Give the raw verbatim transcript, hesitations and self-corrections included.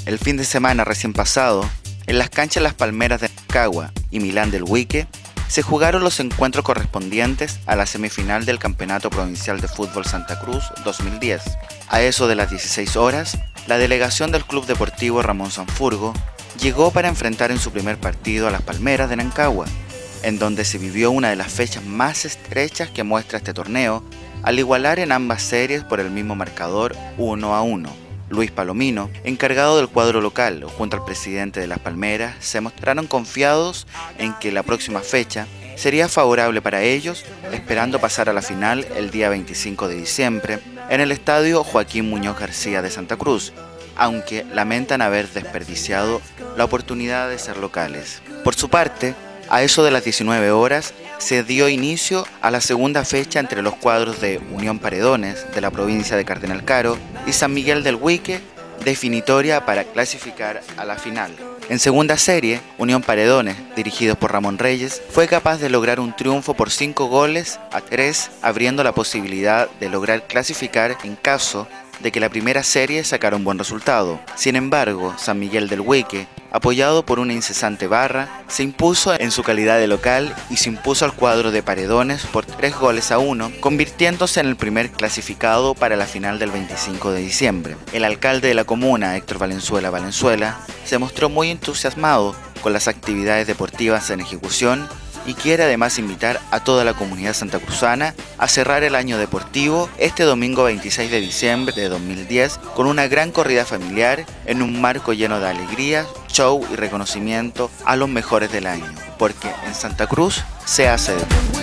El fin de semana recién pasado, en las canchas Las Palmeras de Rancagua y Milán del Huique, se jugaron los encuentros correspondientes a la semifinal del Campeonato Provincial de Fútbol Santa Cruz dos mil diez. A eso de las dieciséis horas, la delegación del Club Deportivo Ramón Sanfurgo llegó para enfrentar en su primer partido a Las Palmeras de Rancagua, en donde se vivió una de las fechas más estrechas que muestra este torneo, al igualar en ambas series por el mismo marcador uno a uno. Luis Palomino, encargado del cuadro local, junto al presidente de Las Palmeras, se mostraron confiados en que la próxima fecha sería favorable para ellos, esperando pasar a la final el día veinticinco de diciembre en el estadio Joaquín Muñoz García de Santa Cruz, aunque lamentan haber desperdiciado la oportunidad de ser locales. Por su parte, a eso de las diecinueve horas, se dio inicio a la segunda fecha entre los cuadros de Unión Paredones, de la provincia de Cardenal Caro, y San Miguel del Huique, definitoria para clasificar a la final. En segunda serie, Unión Paredones, dirigidos por Ramón Reyes, fue capaz de lograr un triunfo por cinco goles a tres, abriendo la posibilidad de lograr clasificar en caso de que la primera serie sacara un buen resultado. Sin embargo, San Miguel del Huique, apoyado por una incesante barra, se impuso en su calidad de local y se impuso al cuadro de Paredones por tres goles a uno, convirtiéndose en el primer clasificado para la final del veinticinco de diciembre. El alcalde de la comuna, Héctor Valenzuela Valenzuela, se mostró muy entusiasmado con las actividades deportivas en ejecución y quiere además invitar a toda la comunidad santacruzana a cerrar el año deportivo este domingo veintiséis de diciembre de dos mil diez con una gran corrida familiar en un marco lleno de alegría, show y reconocimiento a los mejores del año, porque en Santa Cruz se hace deporte.